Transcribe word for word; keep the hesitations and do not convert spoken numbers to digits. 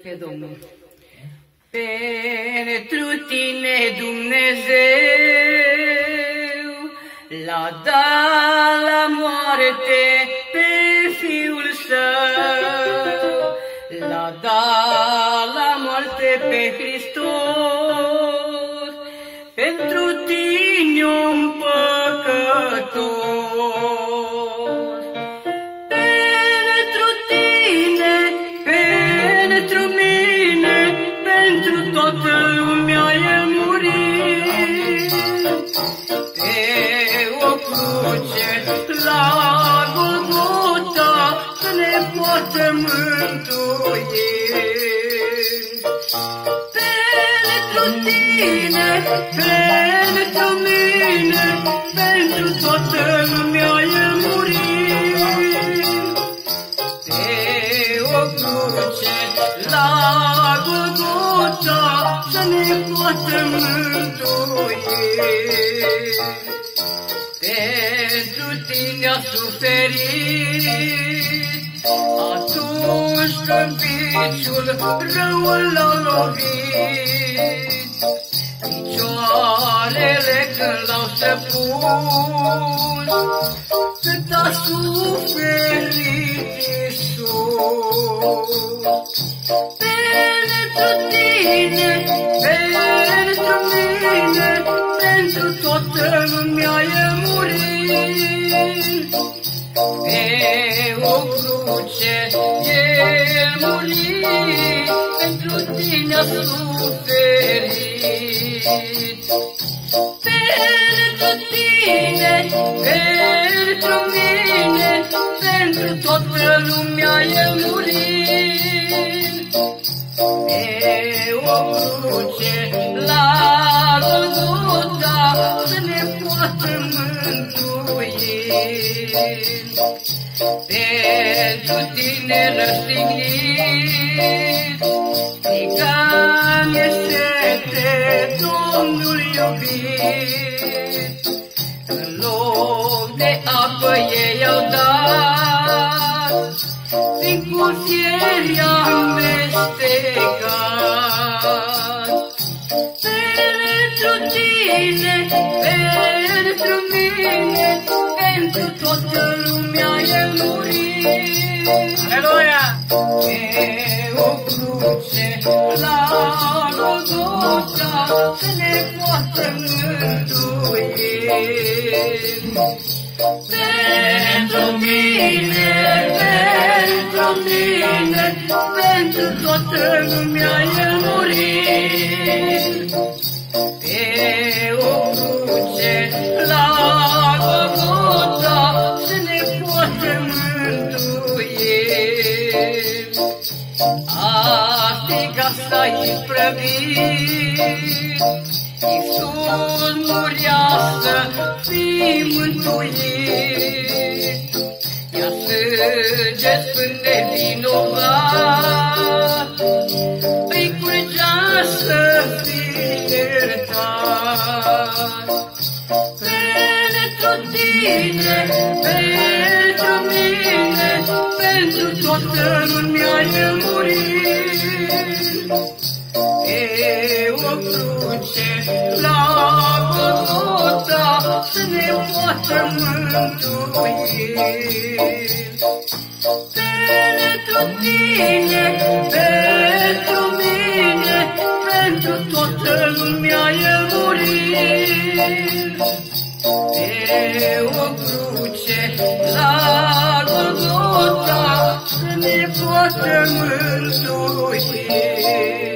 fie Domnul. Pentru tine, Dumnezeu, l-a dat la moarte pe Fiul Său, l-a dat la moarte pe Hristos, pentru tine un păcătos. Pentru tine, pentru mine, pentru toată lumea El murit. Pe o cruce la Golgota să ne poată mântui. Pentru tine, pentru mine, pentru toată lumea El murit. Pe o cruce la Golgota să ne poată mântui. Pentru tine a suferit, atunci când piciul răul l-a lovit. Picioarele când l-au stăpus, cât a suferit Iisus. Pentru tine, pentru mine, pentru toată lumea El murit. Pe o cruce El murit, pentru tine a suferit. Pentru tine, pentru mine, pentru toată lumea El murit. Pe o cruce la Golgota să ne poată mântui. Pentru tine răstignit, strigam-e sete, Domnul iubit. În loc de apă ei au dat, din curfieri amestecat. Pentru tine, pentru mine, pentru toată lumea El murit. Aleluia! Pe o cruce la Golgota să ne poată mântui. Pentru mine, pentru mine, pentru toată lumea El murit. Pe o cruce la Golgota să ne poată mântui. Astica s-a isprăvit, Iisus murea să fii mântuit. Ia sânge sfânt nevinovat, îi curgea să fii iertat. Pentru tine, pentru mine, pentru toată lumea El murit. Pe o cruce la Golgota să ne poată mântui. Pentru tine, pentru mine, pentru toată lumea El murit. Pe o cruce la Golgota să ne poată mântui.